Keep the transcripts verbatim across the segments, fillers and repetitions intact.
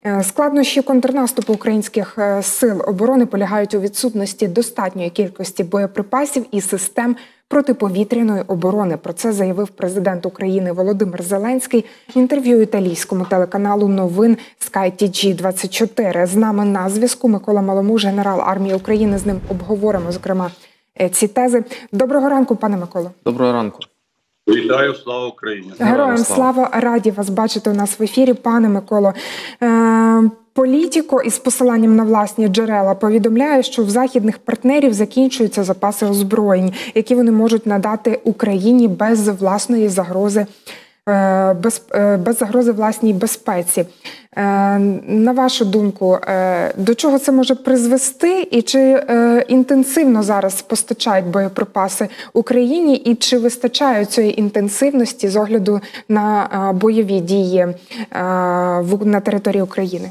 Складнощі контрнаступу українських сил оборони полягають у відсутності достатньої кількості боєприпасів і систем протиповітряної оборони. Про це заявив президент України Володимир Зеленський в інтерв'ю італійському телеканалу новин Скай Ті Джі двадцять чотири. З нами на зв'язку Микола Маломуж, генерал армії України. З ним обговоримо, зокрема, ці тези. Доброго ранку, пане Миколо. Доброго ранку. Вітаю, слава Україні! Героям слава, раді вас бачити у нас в ефірі, пане Миколо. Е, Політіко із посиланням на власні джерела повідомляє, що в західних партнерів закінчуються запаси озброєнь, які вони можуть надати Україні без власної загрози, е, без, е, без загрози власній безпеці. Е, на вашу думку, е, до чого це може призвести, і чи е, інтенсивно зараз постачають боєприпаси Україні, і чи вистачає цієї інтенсивності з огляду на е, бойові дії е, в, на території України?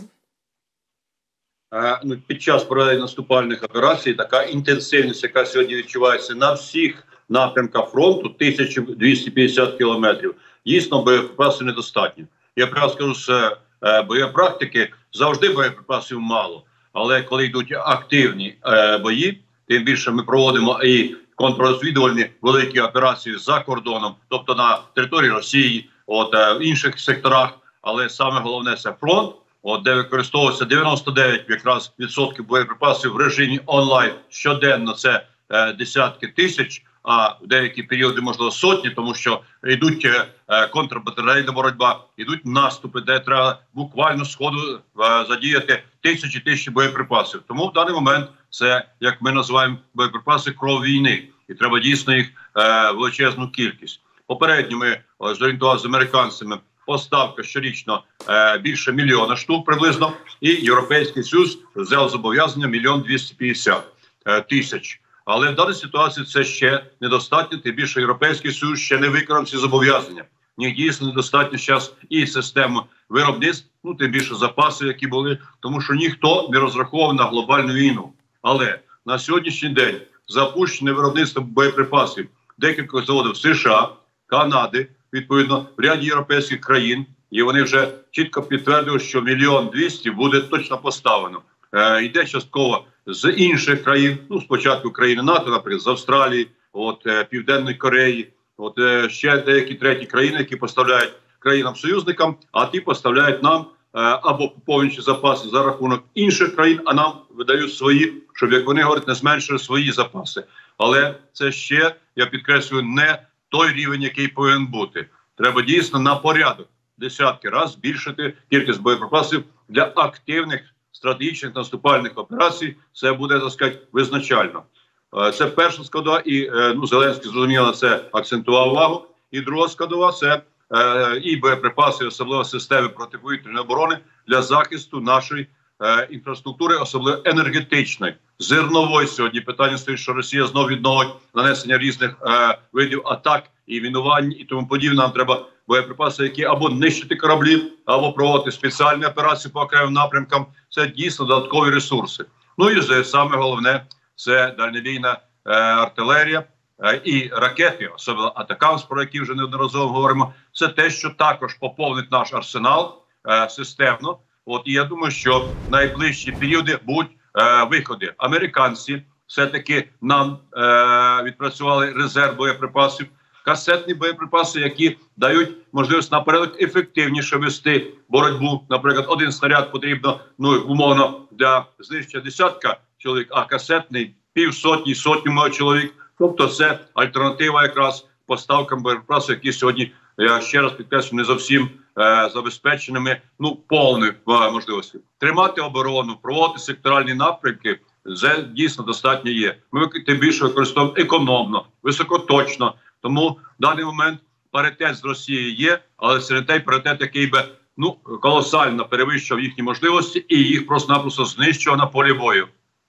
Е, ну, під час проведення наступальних операцій така інтенсивність, яка сьогодні відчувається на всіх напрямках фронту, тисяча двісті п'ятдесят кілометрів, дійсно боєприпасів недостатньо. Я прямо скажу, що е, боєпрактики завжди боєприпасів мало, але коли йдуть активні е, бої, тим більше ми проводимо і контррозвідувальні великі операції за кордоном, тобто на території Росії, от, е, в інших секторах, але саме головне – це фронт, от, де використовується дев'яносто дев'ять якраз відсотків боєприпасів в режимі онлайн щоденно, це е, десятки тисяч, а в деякі періоди, можливо, сотні, тому що йдуть е, контрбатарейна боротьба, йдуть наступи, де треба буквально з ходу е, задіяти тисячі тисячі боєприпасів. Тому в даний момент це, як ми називаємо, боєприпаси кров війни. І треба дійсно їх е, величезну кількість. Попередньо ми е, зорієнтувалися з американцями, поставка щорічно е, більше мільйона штук приблизно, і Європейський Союз взяв зобов'язання мільйон двісті п'ятдесят тисяч. Але в даній ситуації це ще недостатньо, тим більше Європейський Союз ще не виконав ці зобов'язання. Ні, дійсно недостатньо зараз і системи виробництв, ну тим більше запаси, які були, тому що ніхто не розраховував на глобальну війну. Але на сьогоднішній день запущене виробництво боєприпасів декількох заводів США, Канади, відповідно, в ряді європейських країн, і вони вже чітко підтвердили, що мільйон двісті буде точно поставлено. Е, йде частково з інших країн, ну, спочатку країни НАТО, наприклад, з Австралії, от, е, Південної Кореї, от, е, ще деякі треті країни, які поставляють країнам-союзникам, а ті поставляють нам е, або поповнюючи запаси за рахунок інших країн, а нам видають свої, щоб, як вони говорять, не зменшили свої запаси. Але це ще, я підкреслюю, не той рівень, який повинен бути. Треба дійсно на порядок десятки разів збільшити кількість боєприпасів для активних стратегічних наступальних операцій. Це буде, так сказати, визначально. Це перша складова, і ну, Зеленський, зрозуміло, це акцентував увагу. І друга складова – це е, і боєприпаси, особливо системи протиповітряної оборони для захисту нашої е, інфраструктури, особливо енергетичної, зернової. Сьогодні питання стоїть, що Росія знову відновить нанесення різних е, видів атак і мінувань і тому подібне. Нам треба боєприпаси, які або нищити кораблі, або проводити спеціальні операції по окремим напрямкам. Це дійсно додаткові ресурси. Ну і саме головне – це дальнобійна е, артилерія е, і ракети, особливо атакамс, про які вже неодноразово говоримо. Це те, що також поповнить наш арсенал е, системно. От, і я думаю, що в найближчі періоди будуть е, виходи. Американці все-таки нам е, відпрацювали резерв боєприпасів, касетні боєприпаси, які дають можливість наперед ефективніше вести боротьбу. Наприклад, один снаряд потрібно, ну, умовно, для знищення десятка чоловік, а касетний півсотні, сотні чоловік. Тобто це альтернатива якраз поставкам боєприпасів, які сьогодні, я ще раз підкреслю, не зовсім е, забезпеченими, ну, повною е, можливістю. Тримати оборону, проводити секторальні напрямки, це дійсно достатньо є. Ми тим більше використовуємо економно, високоточно. Тому в даний момент паритет з Росією є, але серед той паритет, який би, ну, колосально перевищував їхні можливості і їх просто-напросто знищував на полі бою.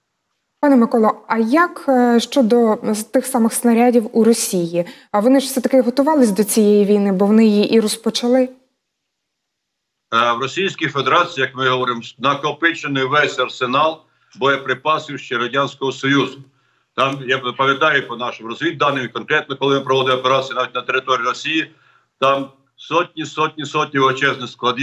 Пане Миколо, а як щодо тих самих снарядів у Росії? А вони ж все-таки готувались до цієї війни, бо вони її і розпочали? В Російській Федерації, як ми говоримо, накопичений весь арсенал боєприпасів ще Радянського Союзу. Там, я пам'ятаю по нашим розвідданим, конкретно, коли ми проводили операції навіть на території Росії, там сотні, сотні, сотні величезних складів,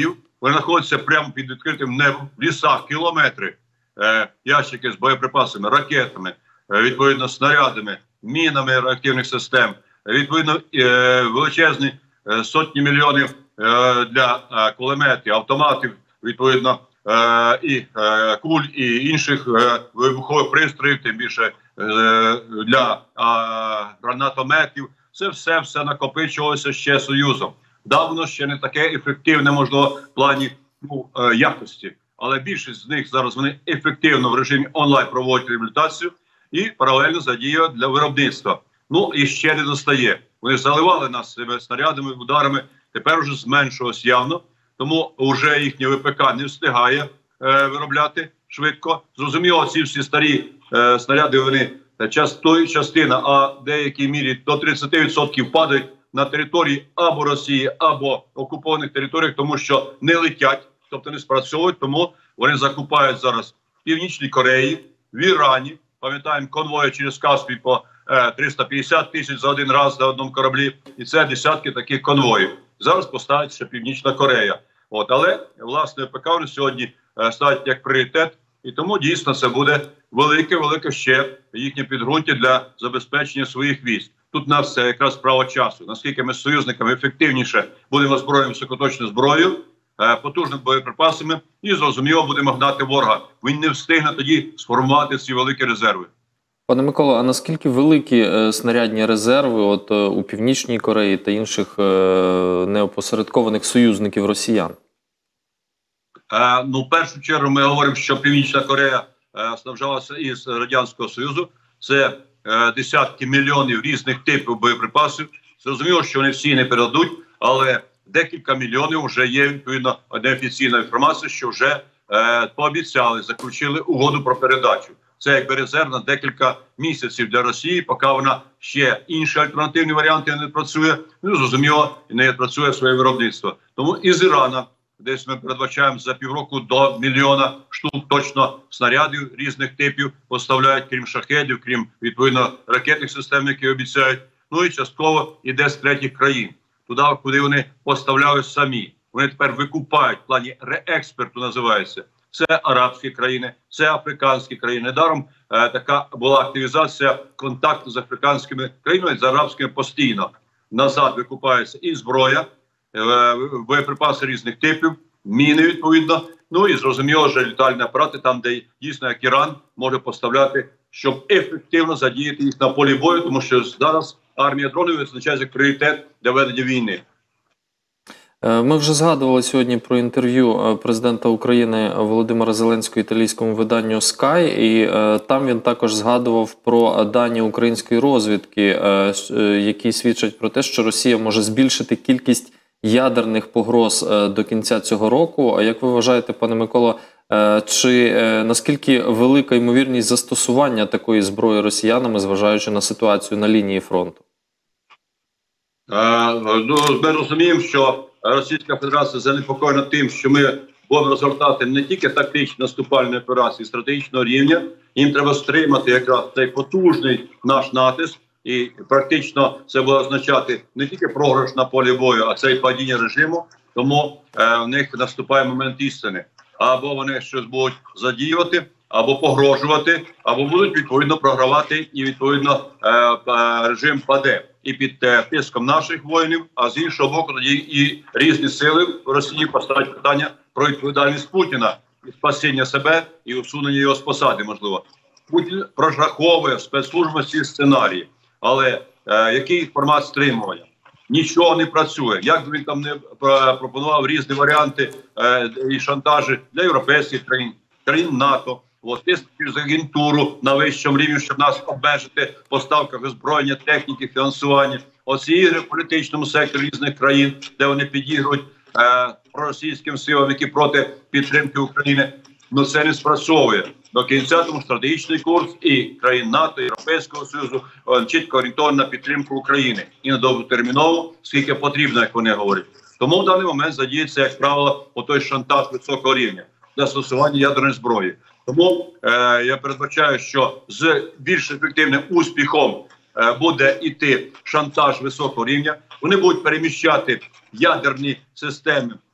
Вони знаходяться прямо під відкритим небом, в лісах, кілометри, е, ящики з боєприпасами, ракетами, е, відповідно снарядами, мінами реактивних систем, відповідно е, величезні е, сотні мільйонів е, для е, кулеметів, автоматів, відповідно е, і е, куль, і інших е, вибухових пристроїв, тим більше е, для е, гранатометів. Це все, все накопичувалося ще Союзом. Давно ще не таке ефективне, можливо, в плані ну, е, якості. Але більшість з них зараз вони ефективно в режимі онлайн проводять реабілітацію і паралельно задіюють для виробництва. Ну і ще не достає. Вони заливали нас себе снарядами, ударами, тепер вже зменшилось явно. Тому вже їхнє ВПК не встигає е, виробляти швидко. Зрозуміло, ці всі старі е, снаряди, вони часто, частина, а в деякій мірі до тридцять відсотків падають на території або Росії, або окупованих територіях, тому що не летять, тобто не спрацьовують, тому вони закупають зараз в Північній Кореї, в Ірані, пам'ятаємо, конвої через Каспій по е, триста п'ятдесят тисяч за один раз на одному кораблі, і це десятки таких конвоїв. Зараз поставить ще Північна Корея. От, але, власне, ПК вони сьогодні е, ставить як пріоритет, і тому дійсно це буде велике-велике ще їхнє підґрунтя для забезпечення своїх військ. Тут у нас це якраз справа часу. Наскільки ми з союзниками ефективніше будемо озброєними високоточною зброєю, потужними боєприпасами і, зрозуміло, будемо гнати ворога. Він не встигне тоді сформувати ці великі резерви. Пане Миколо, а наскільки великі е, снарядні резерви от, е, у Північній Кореї та інших е, неопосередкованих союзників росіян? Е, ну, в першу чергу ми говоримо, що Північна Корея е, снабжалася із Радянського Союзу. Це е, десятки мільйонів різних типів боєприпасів. Зрозуміло, що вони всі не передадуть, але декілька мільйонів вже є, відповідно, неофіційна інформація, що вже е, пообіцяли, заключили угоду про передачу. Це якби резерв на декілька місяців для Росії, поки вона ще інші альтернативні варіанти не працює, ну, зрозуміло, не працює своє виробництво. Тому із Ірана, десь ми передбачаємо за півроку до мільйона штук точно снарядів різних типів поставляють, крім шахедів, крім, відповідно, ракетних систем, які обіцяють. Ну і частково іде з третіх країн, туди, куди вони поставляють самі. Вони тепер викупають, в плані реексперту називається. Це арабські країни, це африканські країни. Недаром е, така була активізація контакту з африканськими країнами, з арабськими постійно. Назад викупається і зброя, е, боєприпаси різних типів, міни відповідно. Ну і зрозуміло, що літальні апарати там, де дійсно як Іран може поставляти, щоб ефективно задіяти їх на полі бою, тому що зараз армія дронів визначається як пріоритет для ведення війни. Ми вже згадували сьогодні про інтерв'ю президента України Володимира Зеленського італійському виданню Sky, і там він також згадував про дані української розвідки, які свідчать про те, що Росія може збільшити кількість ядерних погроз до кінця цього року. А як ви вважаєте, пане Миколо, чи наскільки велика ймовірність застосування такої зброї росіянами, зважаючи на ситуацію на лінії фронту? А, ну, ми розуміємо, що Російська Федерація занепокоєна тим, що ми будемо розгортати не тільки тактичні наступальні операції стратегічного рівня, їм треба стримати якраз цей потужний наш натиск, і практично це буде означати не тільки програш на полі бою, а це і падіння режиму, тому е, в них наступає момент істини. Або вони щось будуть задіювати, або погрожувати, або будуть відповідно програвати, і відповідно е, е, режим паде. І під е, тиском наших воїнів, а з іншого боку тоді і різні сили в Росії поставить питання про відповідальність Путіна, і спасіння себе, і усунення його з посади, можливо. Путін прораховує в спецслужбах ці сценарії, але е, який формат стримування? Нічого не працює. Як би він там не пропонував різні варіанти е, і шантажі для європейських країн, країн НАТО, от, тиск через агентуру на вищому рівні, щоб нас обмежити в поставках озброєння, техніки, фінансування. Оці ігри в політичному секторі різних країн, де вони підігрують е, проросійським силам, які проти підтримки України. Ну це не спрацьовує. До кінця тому стратегічний курс і країн НАТО, і Європейського Союзу чітко орієнтований на підтримку України. І на довготерміново, скільки потрібно, як вони говорять. Тому в даний момент задіється, як правило, отой шантаж високого рівня застосування ядерної зброї. Тому е, я передбачаю, що з більш ефективним успіхом е, буде йти шантаж високого рівня. Вони будуть переміщати ядерні системи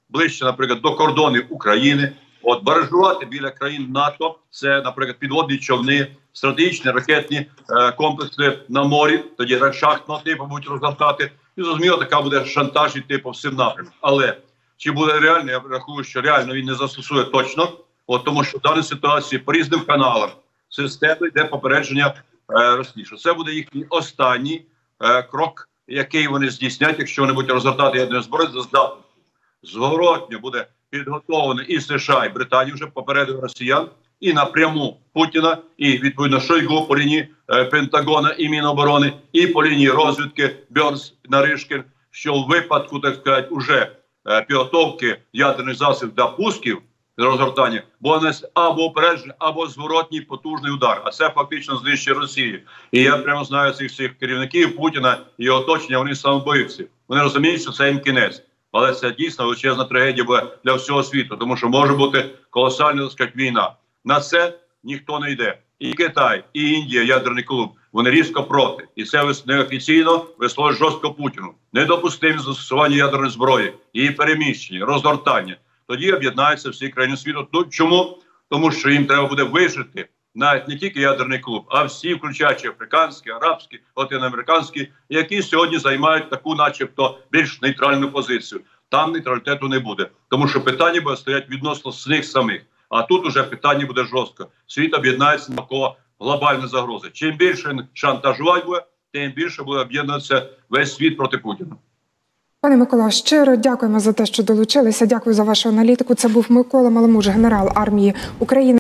ближче, наприклад, до кордонів України. От баражувати біля країн НАТО – це, наприклад, підводні човни, стратегічні ракетні е, комплекси на морі, тоді шахтного типу будуть розгортати. І, зрозуміло, така буде шантаж іти по всім напрямкам. Але чи буде реально, я рахую, що реально він не застосує точно, от тому що в даній ситуації по різним каналам системи йде попередження е, Росії. Це буде їхній останній е, крок, який вони здійснять, якщо вони будуть розгортати ядерну зброю, за здатність. Зворотньо буде підготовлений і США, і Британія вже попередили росіян, і напряму Путіна, і відповідно Шойгу по лінії е, Пентагона і Міноборони, і по лінії розвідки Бьорнс, Наришкін, що в випадку, так сказати, уже е, підготовки ядерних засобів для пусків, розгортання, бо не або опереджений, або зворотній потужний удар. А це фактично знищує Росію. І я прямо знаю цих всіх керівників Путіна і його оточення, вони самобойці. Вони розуміють, що це їм кінець. Але це дійсно величезна трагедія буде для всього світу, тому що може бути колосальна, так сказати, війна. На це ніхто не йде. І Китай, і Індія, ядерний клуб, вони різко проти. І це неофіційно висловить жорстко Путіну. Недопустимі застосування ядерної зброї, її переміщення, розгортання. Тоді об'єднаються всі країни світу. Ну, чому? Тому що їм треба буде вижити навіть не тільки ядерний клуб, а всі, включаючи африканські, арабські, латиноамериканські, які сьогодні займають таку начебто більш нейтральну позицію. Там нейтралітету не буде. Тому що питання буде стояти відносно з них самих. А тут уже питання буде жорстко. Світ об'єднається навколо глобальної загрози. Чим більше шантажувати буде, тим більше буде об'єднуватися весь світ проти Путіна. Пане Микола, щиро дякуємо за те, що долучилися. Дякую за вашу аналітику. Це був Микола Маламуш, генерал армії України.